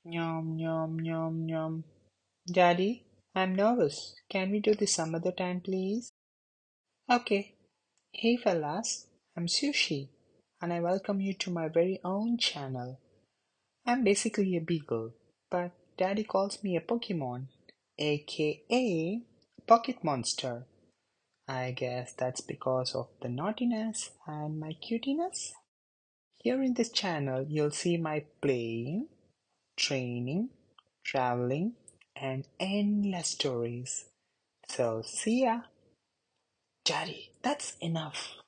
Yum, yum, yum, yum. Daddy, I'm nervous. Can we do this some other time, please? Okay. Hey, fellas. I'm Sushi, and I welcome you to my very own channel. I'm basically a beagle, but Daddy calls me a Pokemon, aka Pocket Monster. I guess that's because of the naughtiness and my cutiness. Here in this channel, you'll see my playing, training, traveling, and endless stories. So, see ya. Daddy, that's enough.